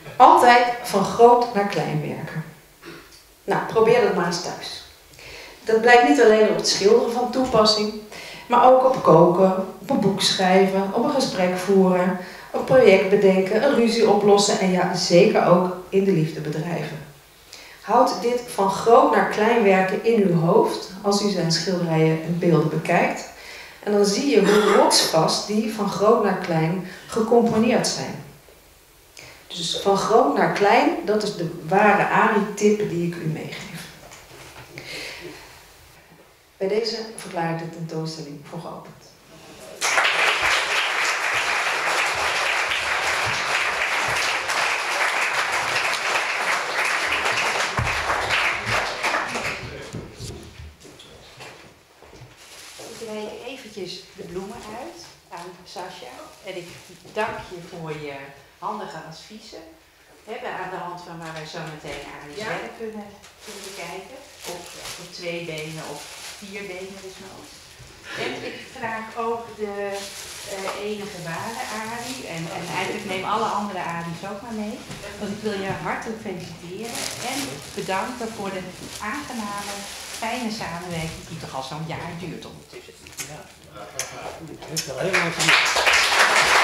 Altijd van groot naar klein werken. Nou, probeer dat maar eens thuis. Dat blijkt niet alleen op het schilderen van toepassing, maar ook op koken, op een boek schrijven, op een gesprek voeren, een project bedenken, een ruzie oplossen en ja, zeker ook in de liefde bedrijven. Houd dit van groot naar klein werken in uw hoofd als u zijn schilderijen en beelden bekijkt. En dan zie je hoe rotsvast die van groot naar klein gecomponeerd zijn. Dus van groot naar klein, dat is de ware ARI-tip die ik u meegeef. Bij deze verklaar ik de tentoonstelling voor geopend. Ik reik eventjes de bloemen uit aan Sascha. En ik dank je voor je handige adviezen. Aan de hand van waar wij zo meteen Ari's werk kunnen bekijken. Op 2 benen of 4 benen desnoods. En ik vraag ook de enige ware Ari. En eigenlijk neem alle andere Ari's ook maar mee. Want ik wil je hartelijk feliciteren. En bedanken voor de aangename, fijne samenwerking die toch al zo'n jaar duurt ondertussen. Ja, dat heeft wel helemaal